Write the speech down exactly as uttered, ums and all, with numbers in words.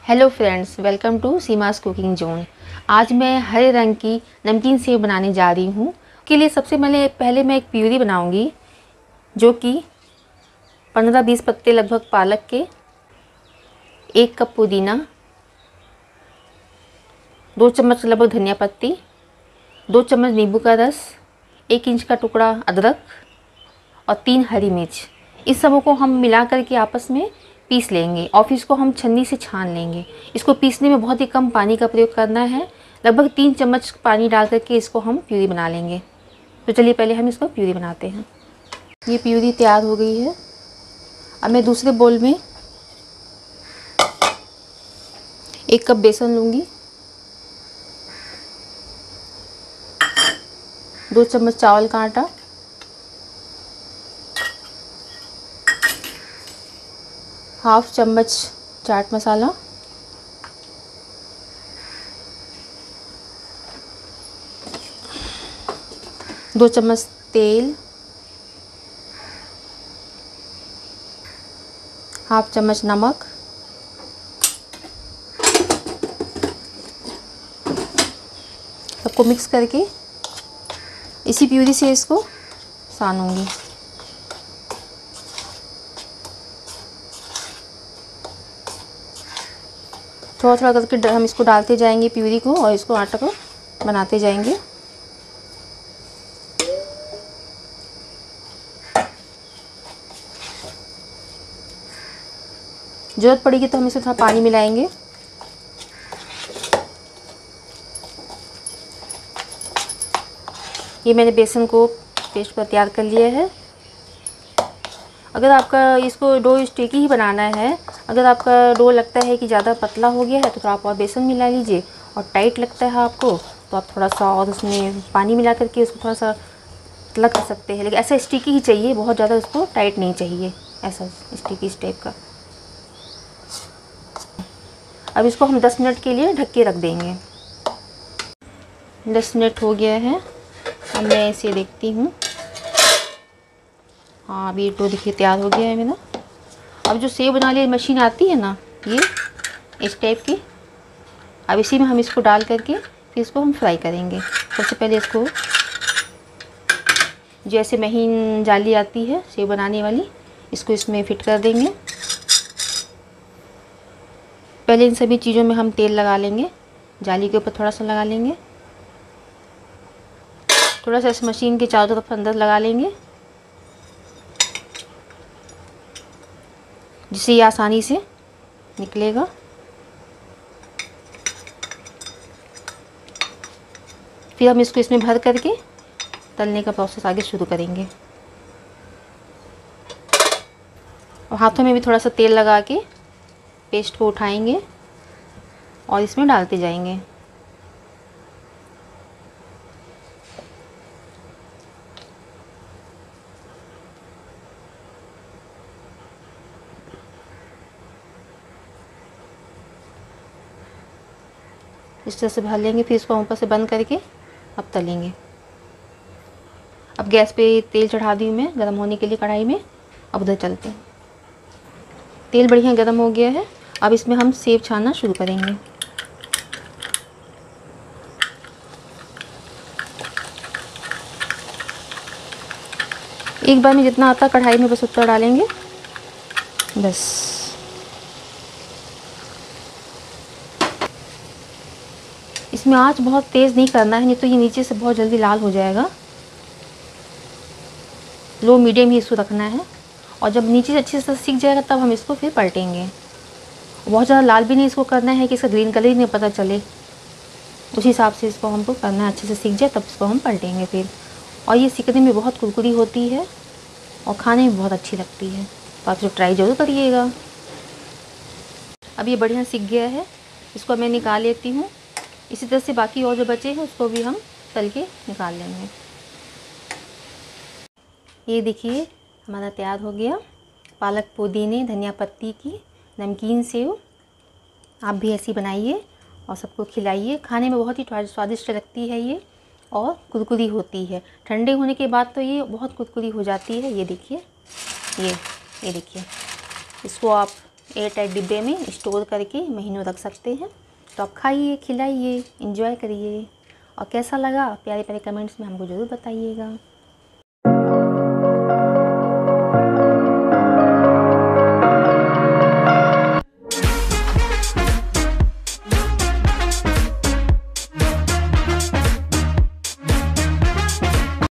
Hello friends, welcome to Seema's cooking zone. आज मैं हरे रंग की नमकीन सेव बनाने जा रही हूँ। के लिए सबसे पहले पहले मैं एक प्यूरी बनाऊँगी, जो कि पंद्रह बीस पत्ते लगभग पालक के, एक कप पुदीना, दो चम्मच लगभग धनिया पत्ती, दो चम्मच नींबू का रस, एक इंच का टुकड़ा अदरक और तीन हरी मिर्च। इस सबों को हम मिला करके आपस में पीस लेंगे और फिर इसको हम छन्नी से छान लेंगे। इसको पीसने में बहुत ही कम पानी का प्रयोग करना है। लगभग तीन चम्मच पानी डाल करके इसको हम प्यूरी बना लेंगे। तो चलिए पहले हम इसको प्यूरी बनाते हैं। ये प्यूरी तैयार हो गई है। अब मैं दूसरे बोल में एक कप बेसन लूँगी, दो चम्मच चावल का आटा, हाफ चम्मच चाट मसाला, दो चम्मच तेल, हाफ चम्मच नमक, सबको मिक्स करके इसी प्यूरी से इसको सानूंगी। थोड़ा थोड़ा करके हम इसको डालते जाएंगे प्यूरी को और इसको आटा को बनाते जाएंगे। ज़रूरत पड़ेगी तो हम इसमें थोड़ा पानी मिलाएंगे। ये मैंने बेसन को पेस्ट पर तैयार कर लिया है। अगर आपका इसको डो स्टिकी ही बनाना है, अगर आपका डो लगता है कि ज़्यादा पतला हो गया है तो थोड़ा आप और बेसन मिला लीजिए, और टाइट लगता है आपको तो आप थोड़ा सा और उसमें पानी मिला करके उसको थोड़ा सा पतला कर सकते हैं। लेकिन ऐसा स्टिकी ही चाहिए, बहुत ज़्यादा उसको टाइट नहीं चाहिए, ऐसा स्टिकी इस टाइप का। अब इसको हम दस मिनट के लिए ढक के रख देंगे। दस मिनट हो गया है। अब मैं इसे देखती हूँ। हाँ, अभी डो देखिए तैयार हो गया है मेरा। अब जो सेव बनाने वाली मशीन आती है ना, ये इस टाइप की, अब इसी में हम इसको डाल करके फिर इसको हम फ्राई करेंगे। सबसे पहले इसको जैसे महीन जाली आती है सेव बनाने वाली, इसको इसमें फिट कर देंगे। पहले इन सभी चीज़ों में हम तेल लगा लेंगे। जाली के ऊपर थोड़ा सा लगा लेंगे, थोड़ा सा इस मशीन के चारों तरफ अंदर लगा लेंगे, जिससे ये आसानी से निकलेगा। फिर हम इसको इसमें भर करके तलने का प्रोसेस आगे शुरू करेंगे। और हाथों में भी थोड़ा सा तेल लगा के पेस्ट को उठाएंगे और इसमें डालते जाएंगे। इस तरह से भर लेंगे, फिर इसको ऊपर से बंद करके अब तलेंगे। अब गैस पे तेल चढ़ा दी हूँ मैं गरम होने के लिए कढ़ाई में। अब उधर चलते हैं। तेल बढ़िया गरम हो गया है। अब इसमें हम सेव छानना शुरू करेंगे। एक बार में जितना आता कढ़ाई में बस उतना डालेंगे, बस। इसमें आंच बहुत तेज़ नहीं करना है, नहीं तो ये नीचे से बहुत जल्दी लाल हो जाएगा। लो मीडियम ही इसको रखना है, और जब नीचे से अच्छे से सीख जाएगा तब हम इसको फिर पलटेंगे। बहुत ज़्यादा लाल भी नहीं इसको करना है कि इसका ग्रीन कलर ही नहीं पता चले। उस हिसाब से इसको हमको करना है, अच्छे से सीख जाए तब इसको हम पलटेंगे फिर। और ये सीखने में बहुत कुरकुरी होती है और खाने में बहुत अच्छी लगती है, तो आप इसे ट्राई ज़रूर करिएगा। अब ये बढ़िया सीख गया है, इसको मैं निकाल लेती हूँ। इसी तरह से बाकी और जो बचे हैं उसको भी हम तल के निकाल लेंगे। ये देखिए हमारा तैयार हो गया पालक पुदीने धनिया पत्ती की नमकीन सेव। आप भी ऐसी बनाइए और सबको खिलाइए। खाने में बहुत ही स्वादिष्ट लगती है ये, और कुरकुरी होती है। ठंडे होने के बाद तो ये बहुत कुरकुरी हो जाती है। ये देखिए, ये ये देखिए, इसको आप एयर टाइट डिब्बे में स्टोर करके महीनों रख सकते हैं। तो आप खाइए, खिलाइए, एंजॉय करिए और कैसा लगा प्यारे प्यारे कमेंट्स में हमको ज़रूर बताइएगा।